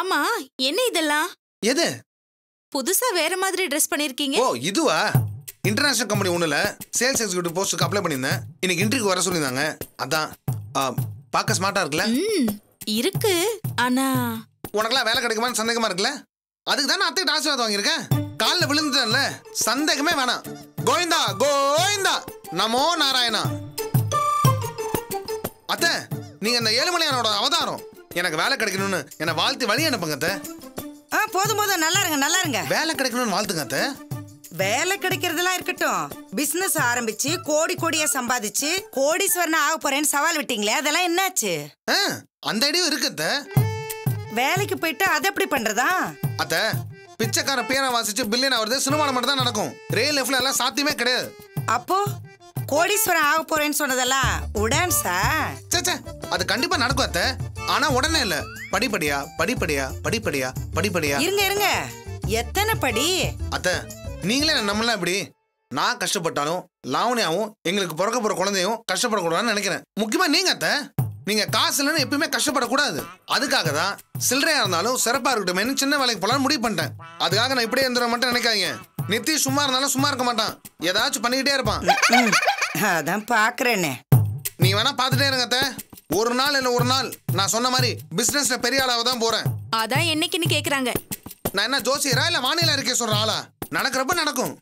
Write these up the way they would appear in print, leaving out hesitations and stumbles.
ஆமா, என்ன இதெல்லாம்? எது? புதுசா வேற மாதிரி ட்ரெஸ் பண்ணிருக்கீங்க. ஓ இதுவா? இன்டர்நேஷனல் கம்பெனி ஒண்ணுல சேல்ஸ் எக்ஸிக்யூட்டிவ் போஸ்ட்க்கு அப்ளை பண்ணிருந்தேன். இன்னைக்கு இன்டர்வியூக்கு வர சொல்லிருந்தாங்க. அதான் பார்க்க ஸ்மார்ட்டா இருக்குல்ல? இருக்கு. ஆனா உனக்குலாம் வேலை கிடைக்குமான்னு சந்தேகமா இருக்குல்ல? அதுக்கு தானே அத்தைக்கு ஆசீர்வாதம் வாங்கியிருக்கேன். காலில் விழுந்துட்டேன்ல, சந்தேகமே வேணாம். கோவிந்தா கோவிந்தா நமோ நாராயணா. அத்தை, நீங்க இந்த ஏழுமலையானோட அவதாரம். எனக்கு வேலை கிடைக்கணும்னு என்னை வாழ்த்து வழி அனுப்புங்க அத்தை. போதும் போதும், நல்லா இருங்க நல்லா இருங்க. வேலை கிடைக்கணும்னு வாழ்த்துங்க அத்தை. வேலை கிடைக்கிறதெல்லாம் இருக்கட்டும், பிசினஸ் ஆரம்பிச்சு கோடி கோடியா சம்பாதிச்சு கோடீஸ்வரன் ஆக போறேன்னு சவால் விட்டீங்களே, அதெல்லாம் என்னாச்சு? அந்த ஐடியா இருக்கு அத்தை. வேலைக்கு போயிட்டு அதை எப்படி பண்றதா? அத்தை, பிச்சைக்கார பேரை வாசிச்சு பில்லியன் ஆகுறது சினிமாவில் மட்டும் தான் நடக்கும். ரியல் லைஃப்ல எல்லாம் சாத்தியமே கிடையாது. அப்போ கோடீஸ்வரன் ஆக போறேன்னு சொன்னதெல்லாம் உடான்ஸா? சே, அது கண்டிப்பா நடக்கும் அத்தை. ஆனா உடனே இல்ல, படிப்படியா படிப்படியா படிப்படியா படிப்படியா. இருங்க இருங்க, எத்தனை படி? அத்தை, நீங்களே நம்மளாம் இப்படி நான் கஷ்டப்பட்டாலும் லாவணியாவும் எங்களுக்கு பிறக்க போற குழந்தையும் கஷ்டப்படக்கூடாதுன்னு நினைக்கிறேன். முக்கியமா நீங்க அத்தை, நீங்க காசு இல்லைன்னு எப்பயுமே கஷ்டப்படக்கூடாது. அதுக்காக தான் சில்லறையா இருந்தாலும் சிறப்பா இருக்கட்டும் சின்ன வேலைக்கு போலான்னு முடிவு பண்ணிட்டேன். அதுக்காக நான் இப்படியே இருந்துட மட்டும் நினைக்காதீங்க. நித்தி சும்மா இருந்தாலும் சும்மா இருக்க மாட்டான், ஏதாச்சும் பண்ணிக்கிட்டே இருப்பான். அதான் பாக்குறேன்னு. நீ வேணா பாத்துட்டே இருங்க அத்தை. ஒரு நாள் இல்ல ஒரு நாள் நான் சொன்ன மாதிரி பிசினஸ்ல பெரிய ஆளாக தான் போறேன். அதான் என்னைக்குன்னு கேக்குறாங்க. நான் என்ன ஜோசியரா இல்ல வானிலை இருக்கே சொல்ற ஆளா? நடக்கிறப்ப நடக்கும்.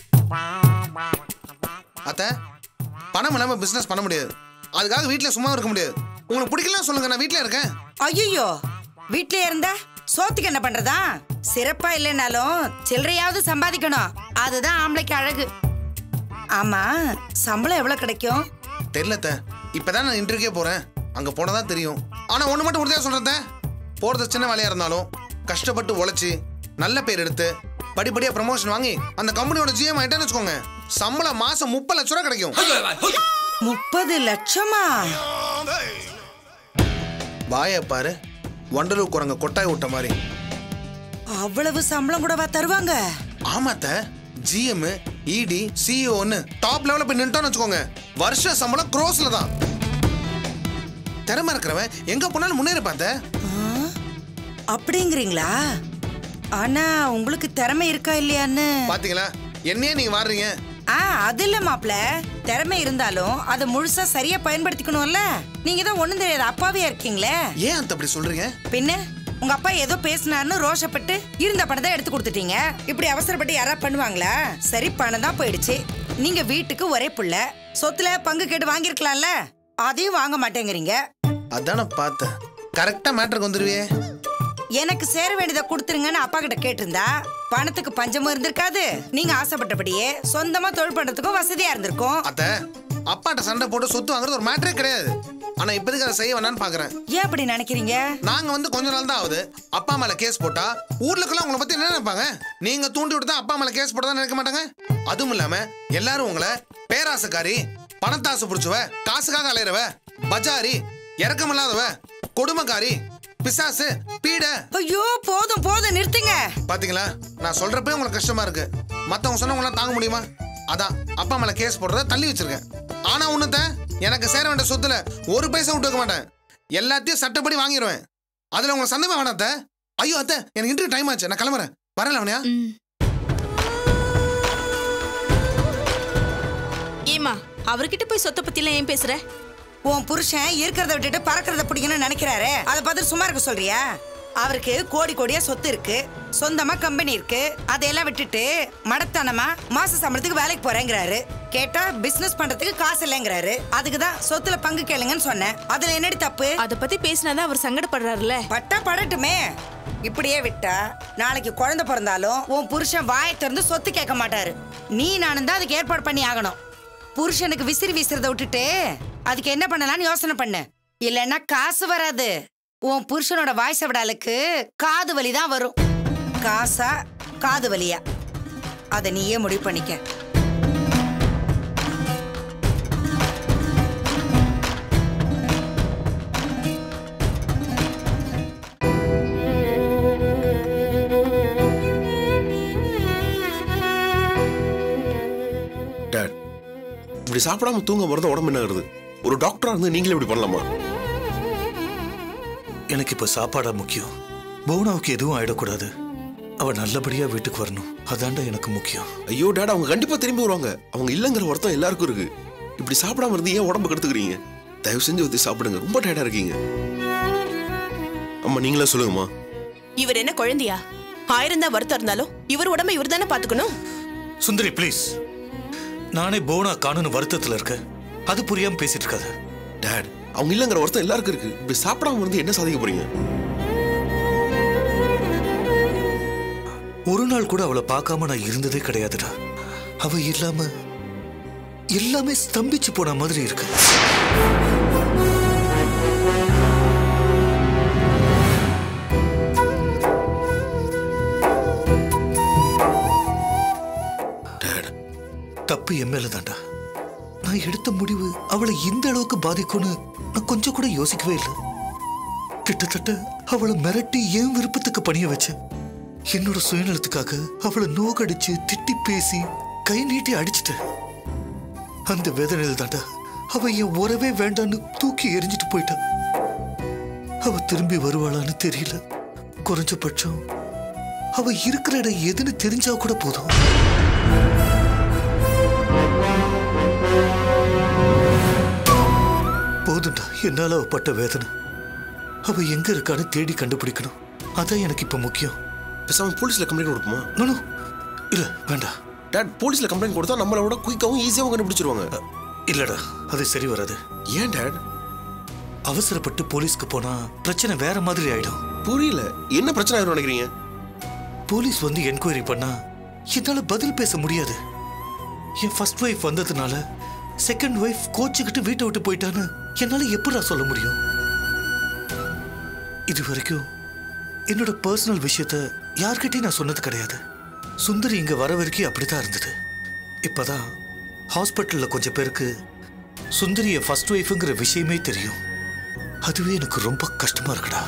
அத்தை, பணம் இல்லாம பிசினஸ் பண்ண முடியாது. அதுக்காக வீட்டுல சும்மா இருக்க முடியாது. உங்களுக்கு பிடிக்கலாம் சொல்லுங்க, நான் வீட்டுல இருக்கேன். ஐயோ, வீட்லயே இருந்தா சோத்துக்கு என்ன பண்றதா? சிறப்பா இல்லைனாலும் சில்லறையாவது சம்பாதிக்கணும், அதுதான் ஆம்பளைக்கு அழகு. ஆமா, சம்பளம் எவ்வளவு கிடைக்கும்? தெரியல அத்தை, இப்பதான் நான் இன்டர்வியூக்கே போறேன். அங்க போனதான் தெரியும். ஆனா ஒண்ணு மட்டும் உறுதியா சொல்றேன், போறது சின்ன வேலையா இருந்தாலும் கஷ்டப்பட்டு உழைச்சி நல்ல பேர் எடுத்து படிப்படியா ப்ரமோஷன் வாங்கி அந்த கம்பெனியோட ஜிஎம் ஆயிட்டேன்னு வச்சுக்கோங்க, சம்பளம் மாசம் 30 லட்சம் ரூபாய் கிடைக்கும். 30 லட்சமா? வாய பாரு, வண்டலூர் குரங்க கொட்டாய் விட்ட மாதிரி. அவ்வளவு சம்பளம் கூடவா தருவாங்க? ஆமாத்த, ஜிஎம் இடி சிஇஓன்னு டாப் லெவல்ல போய் நின்னுட்டோம்னு வச்சுக்கோங்க, வருஷ சம்பளம் க்ரோஸ்ல தான். திறமை இருக்கிறவன் எங்க போனாலும் முன்னேறி பார்த்த. அப்படிங்கிறீங்களா? ஆனா உங்களுக்கு திறமை இருக்கா இல்லையான்னு பாத்தீங்களா? என்னையே நீங்க வாடுறீங்க. அது இல்ல மாப்ள, திறமை இருந்தாலும் அதை முழுசா சரியா பயன்படுத்திக்கணும்ல. நீங்க தான் ஒண்ணும் தெரியாது அப்பாவியா இருக்கீங்களே. ஏன் அந்த அப்படி சொல்றீங்க? பின்ன உங்க அப்பா ஏதோ பேசினாருன்னு ரோஷப்பட்டு இருந்த பணத்தை எடுத்து கொடுத்துட்டீங்க. இப்படி அவசரப்பட்டு யாரா பண்ணுவாங்களா? சரி, பணம் தான் போயிடுச்சு. நீங்க வீட்டுக்கு ஒரே புள்ள, சொத்துல பங்கு கேட்டு வாங்கிருக்கலாம்ல, அதையும் வாங்க மாட்டேங்கிறீங்க. அதான பார்த்தேன், கரெக்டா மேட்டருக்கு வந்துருவே. எனக்கு சேர வேண்டியதை கொடுத்துருங்கன்னு அப்பா கிட்ட கேட்டிருந்தா பணத்துக்கு பஞ்சமும் இருந்திருக்காது, நீங்க ஆசைப்பட்டபடியே சொந்தமா தொழில் பண்றதுக்கும் வசதியா இருந்திருக்கும். அத்த, அப்பாட்ட சண்டை போட்டு சொத்து வாங்குறது ஒரு மேட்டரே கிடையாது. ஆனா இப்போதைக்கு அதை செய்ய வேணான்னு பாக்குறேன். ஏன் அப்படி நினைக்கிறீங்க? நாங்க வந்து கொஞ்ச நாள் தான் ஆகுது. அப்பா மேல கேஸ் போட்டா ஊர்லக்குள்ள உங்களை பத்தி என்ன நினைப்பாங்க? நீங்க தூண்டி விட்டு அப்பா மேல கேஸ் போட்டதா நினைக்க மாட்டாங்க. அதுவும் இல்லாம எல்லாரும் உங்களை பேராசக்காரி, பணத்தாசு புடிச்சுவ, காசுக்காக அலையறவ, பஜாரி, இறக்கமில்லாதவ, கொடுமைக்காரி, பிசாசு, பீட. ஐயோ, போதும் போதும், நிறுத்துங்க. பாத்தீங்களா, நான் சொல்றப்பே உங்களுக்கு கஷ்டமா இருக்கு. மத்தவங்க சொன்னவங்க தாங்க முடியுமா? அதான் அப்பா மேல கேஸ் போடுறத தள்ளி வச்சிருக்கேன். ஆனா உன்னத, எனக்கு சேர வேண்டிய சொத்துல ஒரு பைசா விட்டு வைக்க மாட்டேன். எல்லாத்தையும் சட்டப்படி வாங்கிடுவேன். அதுல உங்களுக்கு சந்தேகம் வேணாத்த. ஐயோ அத்தை, எனக்கு இன்டர்வியூ டைம் ஆச்சு, நான் கிளம்புறேன். வரல அவனையா? ஏமா, அவர்கிட்ட போய் சொத்தை பத்தி எல்லாம் ஏன் பேசுற? உன் புருஷன் இருக்கிறத விட்டுட்டு பறக்கிறத பிடிக்கணும்னு நினைக்கிறாரு, அதை பார்த்து சும்மா இருக்க சொல்றியா? அவருக்கு கோடி கோடியா சொத்து இருக்கு, சொந்தமா கம்பெனி இருக்கு, அதையெல்லாம் விட்டுட்டு மடத்தனமா மாச சம்பளத்துக்கு வேலைக்கு போறேங்கிறாரு. கேட்டா பிசினஸ் பண்றதுக்கு காசு இல்லைங்கிறாரு. அதுக்குதான் சொத்துல பங்கு கேளுங்கன்னு சொன்னேன். அதுல என்னடி தப்பு? அத பத்தி பேசினாதான் அவர் சங்கடப்படுறாருல. பட்டா படட்டுமே. இப்படியே விட்டா நாளைக்கு குழந்தை பிறந்தாலும் உன் புருஷன் வாயை திறந்து சொத்து கேட்க மாட்டாரு. நீ நானும் தான் அதுக்கு ஏற்பாடு பண்ணி ஆகணும். புருஷனுக்கு விசிறி வீசுறத விட்டுட்டு அதுக்கு என்ன பண்ணலாம்னு யோசனை பண்ணு. இல்லைன்னா காசு வராது. உன் புருஷனோட வாய்ஸ் விடாலுக்கு காது வலி தான் வரும். காசா காது வலியா, அதை நீயே முடிவு பண்ணிக்க. இப்படி சாப்பிடாம தூங்க போறது உடம்பு என்ன ஆகுது? ஒரு டாக்டரா இருந்து நீங்களே இப்படி பண்ணலாமா? எனக்கு இப்ப சாப்பாடா முக்கியம், போனாவுக்கு எதுவும் ஆயிடக்கூடாது. அவ நல்லபடியா வீட்டுக்கு வரணும். அதான்டா எனக்கு முக்கியம். ஐயோ டாட், அவங்க கண்டிப்பா திரும்பி வருவாங்க. அவங்க இல்லங்கிற வருத்தம் எல்லாருக்கும் இருக்கு. இப்படி சாப்பிடாம இருந்து ஏன் உடம்பு கெடுத்துக்கிறீங்க? தயவு செஞ்சு ஊத்தி சாப்பிடுங்க. ரொம்ப டயர்டா இருக்கீங்க. அம்மா நீங்களே சொல்லுங்கம்மா. இவர் என்ன குழந்தையா? 1000 தான் வருத்தம் இருந்தாலும் இவர் உடம்பை இவர் தானே பாத்துக்கணும். சுந்தரி ப்ளீஸ், நானே போனா காணுன்னு வருத்தத்துல இருக்க. அது புரியாம பேசிட்டு இருக்காத. டாட், அவங்க இல்லங்கிற வருத்தம் எல்லாருக்கும் இருக்கு. இப்படி சாப்பிடாம இருந்து என்ன சாதிக்க போறீங்க? ஒரு நாள் கூட அவளை பார்க்காம நான் இருந்ததே கிடையாதுடா. அவ இல்லாம எல்லாமே ஸ்தம்பிச்சு போன மாதிரி இருக்கு. தப்பு என் மேல தான்டா. நான் எடுத்த முடிவு அவளை இந்த அளவுக்கு பாதிக்கும்னு நான் கொஞ்சம் கூட யோசிக்கவே இல்லை. கிட்டத்தட்ட அவளை மிரட்டி என் விருப்பத்துக்கு பணிய வச்சேன். என்னோட சுயநலத்துக்காக அவளை நோகடிச்சு திட்டி பேசி கை நீட்டி அடிச்சிட்டேன். அந்த வேதனையில் தாண்டா அவ என் உறவே வேண்டான்னு தூக்கி எரிஞ்சிட்டு போயிட்டான். அவ திரும்பி வருவாளான்னு தெரியல. குறைஞ்சபட்சம் அவ இருக்கிற இடம் எதுன்னு தெரிஞ்சா கூட போதும். போதும்டா என்னால அவ பட்ட வேதனை. அவ எங்க இருக்கான்னு தேடி கண்டுபிடிக்கணும். அதான் எனக்கு இப்ப முக்கியம். பேசாம போலீஸ்ல கம்ப்ளைண்ட் கொடுப்போமா? நானு இல்ல வேண்டாம் டாட். போலீஸ்ல கம்ப்ளைண்ட் கொடுத்தா நம்மளோட குயிக்காவும் ஈஸியாவும் கண்டுபிடிச்சிருவாங்க. இல்லடா, அது சரி வராது. ஏன் டாட்? அவசரப்பட்டு போலீஸ்க்கு போனா பிரச்சனை வேற மாதிரி ஆயிடும். புரியல, என்ன பிரச்சனை ஆயிரும் நினைக்கிறீங்க? போலீஸ் வந்து என்கொயரி பண்ணா என்னால பதில் பேச முடியாது. என் ஃபர்ஸ்ட் ஒய்ஃப் வந்ததுனால செகண்ட் ஒய்ஃப் கோச்சுக்கிட்டு வீட்டை விட்டு போயிட்டான்னு என்னால எப்படா சொல்ல முடியும்? இது வரைக்கும் என்னோட பர்சனல் விஷயத்த யார்கிட்டயும் நான் சொன்னது கிடையாது. சுந்தரி இங்க வர வரைக்கும் அப்படித்தான் இருந்தது. இப்பதான் ஹாஸ்பிட்டல்ல கொஞ்சம் பேருக்கு சுந்தரிய ஃபர்ஸ்ட் ஒய்ஃப்ங்கிற விஷயமே தெரியும். அதுவே எனக்கு ரொம்ப கஷ்டமா இருக்குடா.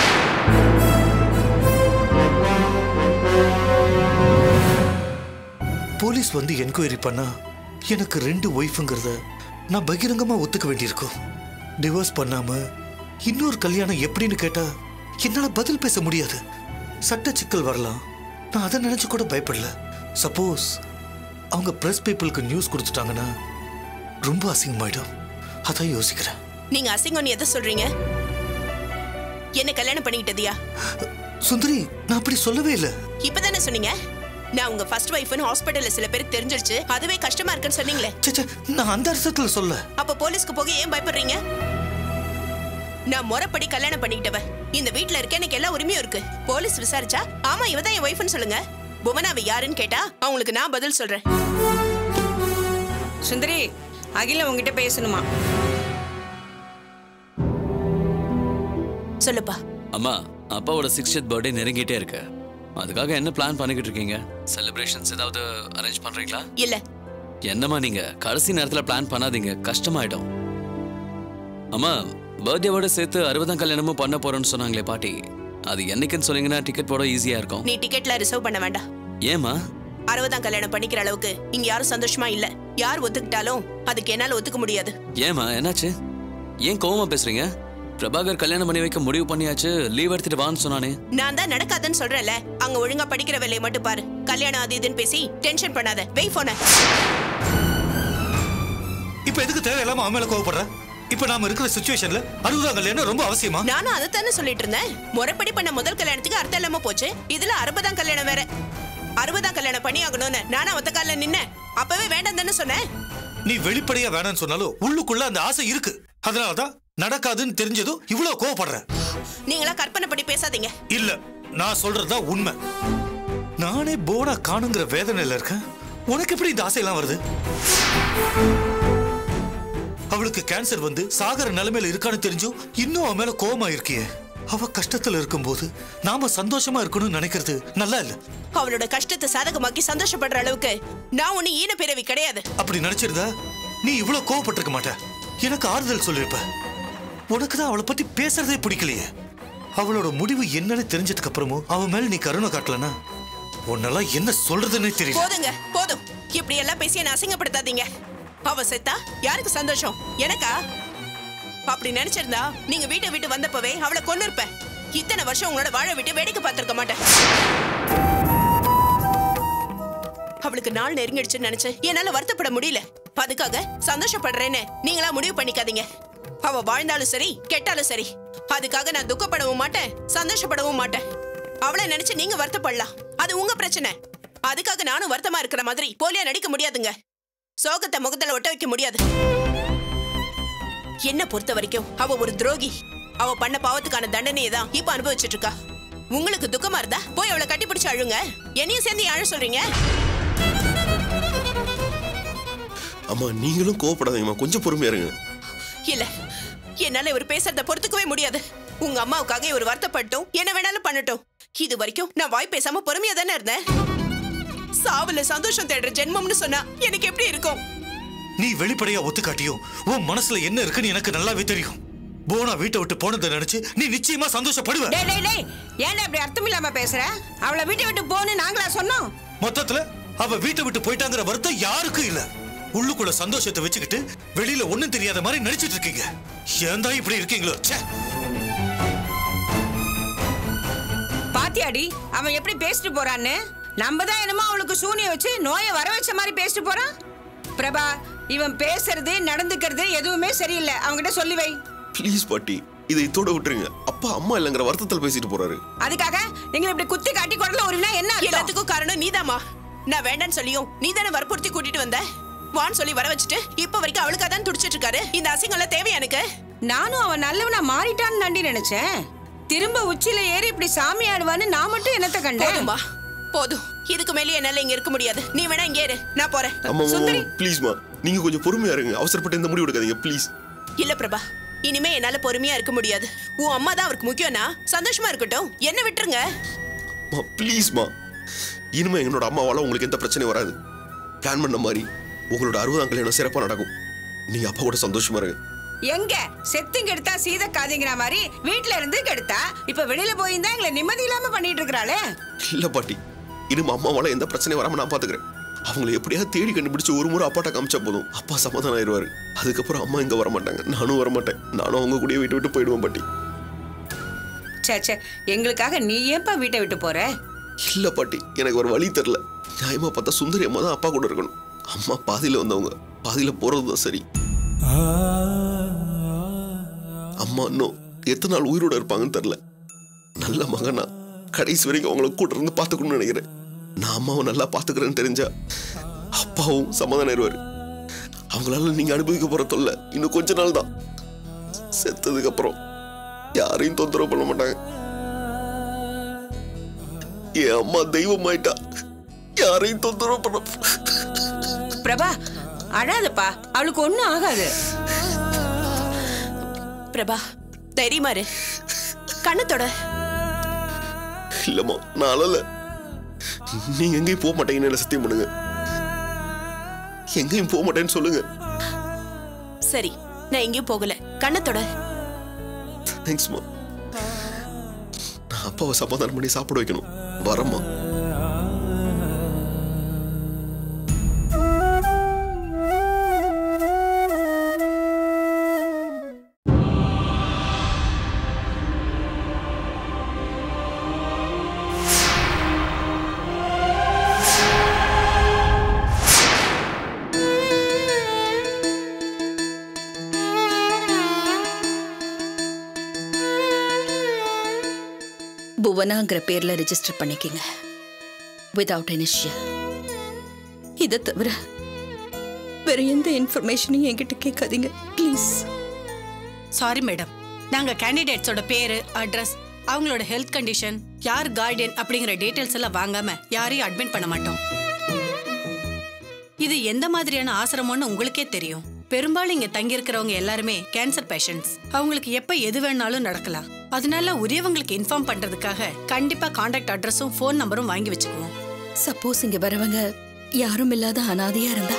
போலீஸ் வந்து என்கொயரி பண்ணா எனக்கு 2 ஒய்ஃப்ங்கிறத நான் பகிரங்கமா ஒத்துக்க வேண்டியிருக்கும். டிவோர்ஸ் பண்ணாம இன்னொரு கல்யாணம் எப்படின்னு கேட்டா என்னால பதில் பேச முடியாது. சட்ட சிக்கல் வரலாம். நான் அதை நினைச்சு கூட பயப்படல. சப்போஸ் அவங்க பிரஸ் பீப்புளுக்கு நியூஸ் கொடுத்துட்டாங்கன்னா ரொம்ப அசிங்கமாயிடும். அதான் யோசிக்கிறேன். நீங்க அசிங்கம்னு எதை சொல்றீங்க? என்ன கல்யாணம் பண்ணிக்கிட்டதியா? சுந்தரி, நான் அப்படி சொல்லவே இல்லை. இப்பதானே சொன்னீங்க நான் உங்க ஃபர்ஸ்ட் வைஃப்னு ஹாஸ்பிடல்ல சில பேருக்கு தெரிஞ்சிருச்சு, அதுவே கஷ்டமா இருக்குன்னு சொன்னீங்களே. நான் அந்த அர்த்தத்துல சொல்ல. அப்ப போலீஸ்க்கு போக ஏன் பயப்படுறீங்க? நான் முறைப்படி கல்யாணம் பண்ணிக்கிட்டவ. இந்த வீட்ல இருக்க எனக்கு எல்லா உரிமையும் இருக்கு. போலீஸ் விசாரிச்சா ஆமா இவதான் என் வைஃப்னு சொல்லுங்க. புவனாவை யாருன்னு கேட்டா அவங்களுக்கு நான் பதில் சொல்றேன். சுந்தரி, அகில உங்ககிட்ட பேசணுமா? சொல்லுப்பா. அம்மா, அப்பாவோட 60th பர்த்டே நெருங்கிட்டே இருக்கு. அதுக்காக என்ன பிளான் பண்ணிக்கிட்டு இருக்கீங்க? செலிப்ரேஷன்ஸ் ஏதாவது அரேஞ்ச் பண்றீங்களா? இல்ல. என்னம்மா நீங்க கடைசி நேரத்துல பிளான் பண்ணாதீங்க, கஷ்டமாயிடும். அம்மா, பர்த்டேவோட சேர்த்து 60ஆம் கல்யாணமும் பண்ண போறேன்னு சொன்னாங்களே பாட்டி, அது என்னைக்குன்னு சொன்னீங்கன்னா டிக்கெட் போட ஈஸியா இருக்கும். நீ டிக்கெட்ல ரிசர்வ் பண்ண வேண்டாம். ஏமா? 60ஆம் கல்யாணம் பண்ணிக்கிற அளவுக்கு இங்க யாரும் சந்தோஷமா இல்ல. யார் ஒத்துக்கிட்டாலும் அதுக்கு என்னால ஒத்துக்க முடியாது. ஏமா என்னாச்சு? ஏன் கோவமா பேசுறீங்க? பிரபாகர் கல்யாணம் பண்ணி வைக்க முடிவு பண்ணியாச்சு, லீவ் எடுத்துட்டு வான்னு சொன்னானே. நான் தான் நடக்காதுன்னு சொல்றேன்ல. அங்க ஒழுங்கா படிக்கிற வேலையை மட்டும் பாரு. கல்யாணம் அது இதுன்னு பேசி டென்ஷன் பண்ணாத. வெய் போன. இப்ப எதுக்கு தேவையில்லாம அவன் மேல கோவப்படுற? இப்ப நாம இருக்கிற சிச்சுவேஷன்ல 60ஆம் கல்யாணம் ரொம்ப அவசியமா? நானும் அதை தானே சொல்லிட்டு இருந்தேன். முறைப்படி பண்ண முதல் கல்யாணத்துக்கு அர்த்தம் இல்லாம போச்சு. இதுல 60ஆம் கல்யாணம் வேற. 60ஆம் கல்யாணம் பண்ணி ஆகணும்னு நானும் ஒத்த கால்ல நின்ன. அப்பவே வேண்டாம் தானே சொன்னேன். நீ வெளிப்படையா வேணாம்னு சொன்னாலும் உள்ளுக்குள்ள அந்த ஆசை இருக்கு. அதனாலதான் நடக்காதுன்னு தெரிஞ்சதும் இவ்வளவு கோவப்படுற. நீங்களா கற்பனை பண்ணி பேசாதீங்க. இல்ல, நான் சொல்றதுதான் உண்மை. நானே போனா காணுங்கிற வேதனையில இருக்கேன். உனக்கு எப்படி இந்த ஆசையெல்லாம் வருது? அவளுக்கு கேன்சர் வந்து சாகர நிலைமையில இருக்கான்னு தெரிஞ்சும் இன்னும் அவன் மேல கோவமா இருக்கியே. அவ கஷ்டத்துல இருக்கும்போது நாம சந்தோஷமா இருக்கணும்னு நினைக்கிறது நல்லா இல்ல. அவளோட கஷ்டத்தை சாதகமாக்கி சந்தோஷப்படுற அளவுக்கு நான் ஒண்ணு ஈன பிறவி கிடையாது. அப்படி நினைச்சிருந்தா நீ இவ்வளவு கோவப்பட்டிருக்க மாட்ட. எனக்கு ஆறுதல் சொல்லிருப்ப. உனக்குதான் அவளை பத்தி பேசுறதே பிடிக்கலையே. அவளோட முடிவு என்னன்னு தெரிஞ்சதுக்கு அப்புறமும் அவன் மேல நீ கருணை காட்டலனா உன்னெல்லாம் என்ன சொல்றதுன்னு தெரியல. போதுங்க, போதும். இப்படி எல்லாம் பேசி என்ன அசிங்கப்படுத்தாதீங்க. அவ செத்தா யாருக்கு சந்தோஷம்? எனக்கா? அப்படி நினைச்சிருந்தா நீங்க வீட்டை விட்டு வந்தப்பவே அவளை கொன்னிருப்ப. இத்தனை வருஷம் உங்களோட வாழ விட்டு வேடிக்கை பார்த்திருக்க மாட்டேன். அவளுக்கு நாள் நெருங்கிடுச்சுன்னு நினைச்சு என்னால வருத்தப்பட முடியல. அதுக்காக சந்தோஷப்படுறேன்னு நீங்களா முடிவு பண்ணிக்காதீங்க. அவ வாழ்ந்தாலும் சரி கெட்டாலும் சரி, அதுக்காக நான் துக்கப்படவும் மாட்டேன், சந்தோஷப்படவும் மாட்டேன். அவளை நினைச்சு நீங்க வருத்தப்படலாம், அது உங்க பிரச்சனை. அதுக்காக நானும் வருத்தமா இருக்கிற மாதிரி போலியா நடிக்க முடியாதுங்க. சோகத்தை முகத்துல ஒட்ட வைக்க முடியாது. என்ன பொறுத்த வரைக்கும் அவ ஒரு துரோகி. அவ பண்ண பாவத்துக்கான தண்டனையை தான் இப்ப அனுபவிச்சுட்டு இருக்கா. உங்களுக்கு துக்கமா இருந்தா போய் அவளை கட்டி பிடிச்சு அழுங்க. என்னையும் சேர்ந்து அழ சொல்றீங்க? அம்மா நீங்களும் கோவப்படாதீங்கம்மா, கொஞ்சம் பொறுமையா இருங்க. இல்ல, என்னால இவர் பேசுறத பொறுத்துக்கவே முடியாது. உங்க அம்மாவுக்காக இவர் வருத்தப்பட்டும் என்ன வேணாலும் பண்ணட்டும். இது வரைக்கும் நான் வாய் பேசாம பொறுமையா தானே இருந்தேன். சாவுல சந்தோஷம் தேடுற ஜென்மம்னு சொன்னா எனக்கு எப்படி இருக்கும்? நீ வெளிப்படையா ஒத்துக்காட்டியும் உன் மனசுல என்ன இருக்குன்னு எனக்கு நல்லாவே தெரியும். போனா வீட்டை விட்டு போனதை நினைச்சு நீ நிச்சயமா சந்தோஷப்படுவ. ஏன் அப்படி அர்த்தம் இல்லாம பேசுற? அவளை வீட்டை விட்டு போன்னு நாங்களா சொன்னோம்? மொத்தத்துல அவ வீட்டை விட்டு போயிட்டாங்கிற வருத்தம் யாருக்கும் இல்ல. உள்ளுக்குள்ள சந்தோஷத்தை வச்சுக்கிட்டு வெளியில ஒண்ணும் தெரியாத மாதிரி நடிச்சிட்டு இருக்கீங்க. ஏன் தான் இப்படி இருக்கீங்களோ? பாத்தியாடி அவன் எப்படி பேசிட்டு போறான்னு? நம்ம தான் என்னமோ அவளுக்கு சூனிய வச்சு நோயை வர வச்ச மாதிரி பேசிட்டு போறான். பிரபா, இவன் பேசுறது நடந்துக்கிறது எதுவுமே சரியில்லை. அவங்கிட்ட சொல்லி வை. ப்ளீஸ் பாட்டி, இதை இதோட விட்டுருங்க. அப்பா அம்மா இல்லங்கிற வருத்தத்தில் பேசிட்டு போறாரு. அதுக்காக நீங்க இப்படி குத்தி காட்டி கொடல ஒருனா என்ன? எல்லாத்துக்கும் காரணம் நீதாமா. நான் வேண்டான்னு சொல்லியும் நீ தானே வற்புறுத்தி கூட்டிட்டு வந்த. வான்னு சொல்லி வர வச்சுட்டு இப்ப வரைக்கும் அவளுக்காக தான் துடிச்சிட்டு இருக்காரு. இந்த அசிங்கம்லாம் தேவையா எனக்கு? நானும் அவன் நல்லவனா மாறிட்டான்னு நண்டி நினைச்சேன். திரும்ப உச்சில ஏறி இப்படி சாமி ஆடுவான்னு நான் மட்டும் என்னத்த கண்டேன்? போதுமா, போதும். இதுக்கு மேலே என்னால இங்க இருக்க முடியாது. நீ வேணா இங்கே இரு, நான் போறேன். சுந்தரி ப்ளீஸ்மா, நீங்க கொஞ்சம் பொறுமையா இருங்க. அவசரப்பட்டு இந்த முடிவு எடுக்காதீங்க ப்ளீஸ். இல்ல பிரபா, இனிமே என்னால பொறுமையா இருக்க முடியாது. உன் அம்மா தான் அவருக்கு முக்கியம்னா சந்தோஷமா இருக்கட்டும், என்ன விட்டுருங்க. ப்ளீஸ்மா, இனிமே என்னோட அம்மாவால உங்களுக்கு எந்த பிரச்சனையும் வராது. பிளான் பண்ண மாதிரி உங்களோட 60ஆம் கல்யாணம் சிறப்பா நடக்கும். நீங்க அப்பா கூட சந்தோஷமா இருங்க. எங்க செத்துங்க எடுத்தா சீத காதிங்கிற மாதிரி வீட்டுல இருந்து கெடுத்தா இப்ப வெளியில போயிருந்தா எங்களை நிம்மதி இல்லாம பண்ணிட்டு இருக்கிறாளே. இல்ல பாட்டி, இனிமே அம்மாவால எந்த பிரச்சனையும் வராம நான் பாத்துக்கிறேன். அவங்களை எப்படியாவது தேடி கண்டுபிடிச்சு ஒரு முறை அப்பாட்ட காமிச்சா போதும். அப்பா சமாதானம் ஆயிடுவாரு. அதுக்கப்புறம் அம்மா இங்க வர மாட்டாங்க, நானும் வர மாட்டேன். நானும் அவங்க கூட வீட்டை விட்டு போயிடுவேன் பாட்டி. சே, எங்களுக்காக நீ ஏன்பா வீட்டை விட்டு போற? இல்ல பாட்டி, எனக்கு ஒரு வழி தெரியல. நியாயமா பார்த்தா சுந்தரி அம்மா தான் அப்பா கூட இருக்கணும். அம்மா பாதியில வந்தவங்க, பாதியில போறதுதான் சரி. அம்மா இன்னும் எத்தனை நாள் உயிரோட இருப்பாங்கன்னு தெரியல. நல்ல மகனா கடைசி வரைக்கும் அவங்கள கூட இருந்து பாத்துக்கணும்னு நினைக்கிறேன். நான் அம்மாவை நல்லா பாத்துக்கிறேன்னு தெரிஞ்சா அப்பாவும் சமாதானம் ஆயிடுவாரு. அவங்களால நீங்க அனுபவிக்க போற தொல்லை இன்னும் கொஞ்ச நாள் தான். செத்ததுக்கு அப்புறம் யாரையும் தொந்தரவு பண்ண மாட்டாங்க. என் அம்மா தெய்வம் ஆயிட்டா, யாரையும் தொந்தரவு பண்ண. பிரபா அழாதப்பா, அவளுக்கு ஒண்ணும் ஆகாது. பிரபா தைரியமா இரு, கண்ணத்தோட. இல்லம்மா நான் அழல. நீங்க எங்கேயும் போக மாட்டீங்கன்னு சத்தியம் பண்ணுங்க. எங்கேயும் போக மாட்டேன்னு சொல்லுங்க. சரி, நான் எங்கேயும் போகல, கண்ணத்தோட. தேங்க்ஸ்மா. நான் அப்பாவை சமாதானம் பண்ணி சாப்பிட வைக்கணும். வரம்மா. புவனாங்கிற பேர்ல ரெஜிஸ்டர் பண்ணிக்கங்க. Without initial. இதை தவிர வேற எந்த இன்ஃபர்மேஷனையும் என்கிட்ட கேட்காதீங்க ப்ளீஸ். சாரி மேடம், நாங்க கேண்டிடேட்ஸோட பேரு, அட்ரஸ், அவங்களோட ஹெல்த் கண்டிஷன், யார் கார்டியன் அப்படிங்கிற டீடைல்ஸ் எல்லாம் வாங்காம யாரையும் அட்மிட் பண்ண மாட்டோம். இது எந்த மாதிரியான ஆசிரமம்னு உங்களுக்கே தெரியும். பெரும்பாலும் இங்க தங்கி இருக்கிறவங்க எல்லாருமே கேன்சர் பேஷண்ட்ஸ். அவங்களுக்கு எப்ப எது வேணாலும் நடக்கலாம். அதனால உரியவங்களுக்கு இன்ஃபார்ம் பண்றதுக்காக கண்டிப்பா கான்டாக்ட் அட்ரஸும் ஃபோன் நம்பரும் வாங்கி வச்சுக்குவோம். சப்போஸ் இங்க வரவங்க யாரும் இல்லாத அனாதையா இருந்தா,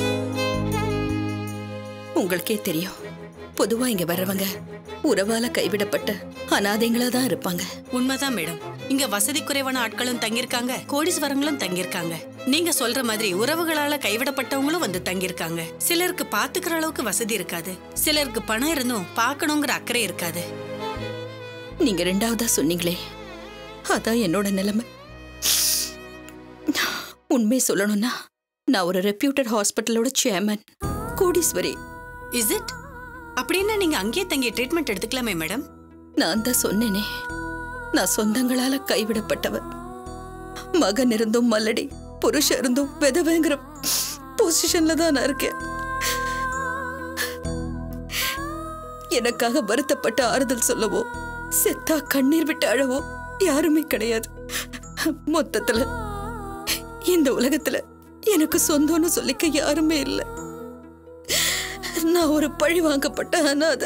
உங்களுக்கே தெரியும், பொதுவா இங்க வரவங்க உறவால கைவிடப்பட்ட அனாதைங்களா தான் இருப்பாங்க. உண்மைதான் மேடம், இங்க வசதி குறைவான ஆட்களும் தங்கியிருக்காங்க, கோடீஸ்வரங்களும் தங்கியிருக்காங்க. நீங்க சொல்ற மாதிரி உறவுகளால கைவிடப்பட்டவங்களும் வந்து தங்கியிருக்காங்க. சிலருக்கு பாத்துக்கிற அளவுக்கு வசதி இருக்காது, சிலருக்கு பணம் இருந்தும் பார்க்கணுங்கிற அக்கறை இருக்காது. நீங்க ரெண்டாவதா சொன்னீங்களே, அதான் என்னோட நிலைமை. உண்மை சொல்லணும்னா நான் ஒரு ரெப்யூட்டட் ஹாஸ்பிட்டலோட சேர்மன், கோடீஸ்வரி. Is it? அப்படின்னா நீங்க அங்கேயே தங்கிய ட்ரீட்மெண்ட் எடுத்துக்கலாமே மேடம். நான் தான் சொன்னேனே, நான் சொந்தங்களால கைவிடப்பட்டவ. மகன் இருந்தும் மல்லடி, புருஷன் இருந்தும் விதவைங்கிற பொசிஷன்ல தான் நான் இருக்கேன். எனக்காக வருத்தப்பட்ட ஆறுதல் சொல்லவோ, செத்தா கண்ணீர் விட்டு அழவோ யாருமே கிடையாது. மொத்தத்துல இந்த உலகத்துல எனக்கு சொந்தம்னு சொல்லிக்க யாருமே இல்லை. நான் ஒரு பழி வாங்கப்பட்ட அனாதை.